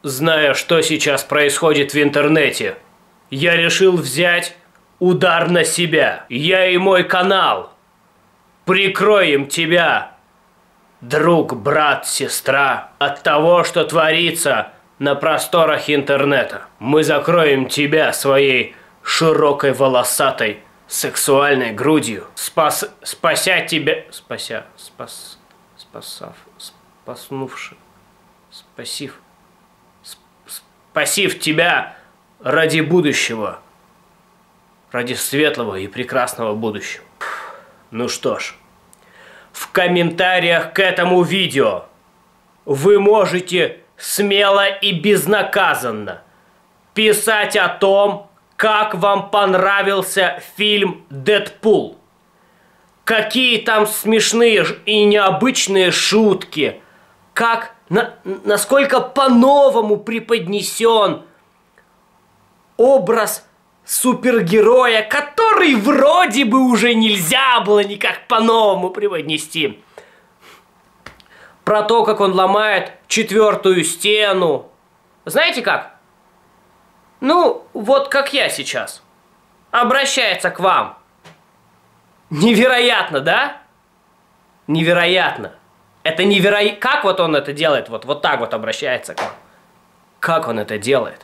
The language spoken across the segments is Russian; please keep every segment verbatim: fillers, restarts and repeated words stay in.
Зная, что сейчас происходит в интернете, я решил взять удар на себя. Я и мой канал прикроем тебя, друг, брат, сестра, от того, что творится на просторах интернета. Мы закроем тебя своей широкой волосатой сексуальной грудью, спас, спася тебя, спася, спас, спасав, спаснувши, спасив, сп, спасив тебя ради будущего, ради светлого и прекрасного будущего. Ну что ж, в комментариях к этому видео вы можете смело и безнаказанно писать о том, как вам понравился фильм «Дэдпул». Какие там смешные и необычные шутки. Как, на, насколько по-новому преподнесен образ супергероя, который вроде бы уже нельзя было никак по-новому преподнести. Про то, как он ломает четвертую стену. Знаете как? Ну, вот как я сейчас. Обращается к вам. Невероятно, да? Невероятно. Это невероятно. Как вот он это делает? Вот, вот так вот обращается к вам. Как он это делает?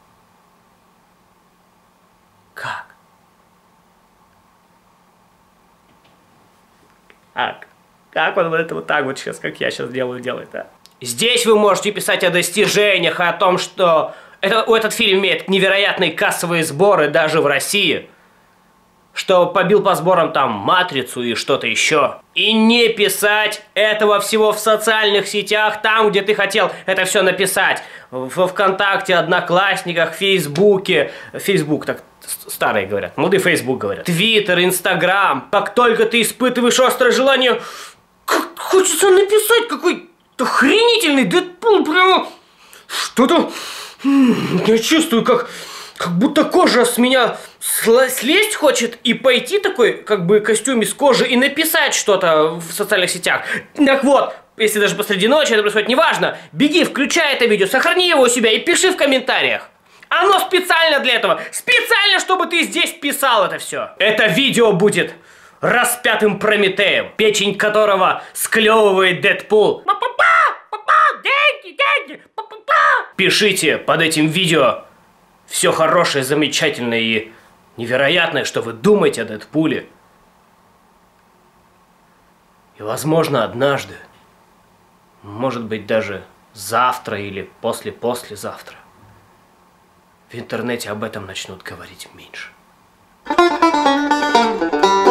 Как? Как? Как он вот это вот так вот сейчас, как я сейчас делаю, делает, да? Здесь вы можете писать о достижениях, о том, что это, этот фильм имеет невероятные кассовые сборы даже в России. Что побил по сборам там «Матрицу» и что-то еще. И не писать этого всего в социальных сетях, там, где ты хотел это все написать. Во ВКонтакте, Одноклассниках, Фейсбуке. Фейсбук, так старые говорят, молодые Фейсбук говорят. Твиттер, Инстаграм. Как только ты испытываешь острое желание, как хочется написать какой-то охренительный Дэдпул, прямо что-то... Я чувствую, как, как будто кожа с меня слезть хочет и пойти такой, как бы, костюм из кожи и написать что-то в социальных сетях. Так вот, если даже посреди ночи это происходит, неважно, беги, включай это видео, сохрани его у себя и пиши в комментариях. Оно специально для этого, специально, чтобы ты здесь писал это все. Это видео будет распятым Прометеем, печень которого склевывает Дэдпул. Деньги, деньги, пишите под этим видео все хорошее, замечательное и невероятное, что вы думаете о Дэдпуле. И, возможно, однажды, может быть, даже завтра или после-послезавтра, в интернете об этом начнут говорить меньше.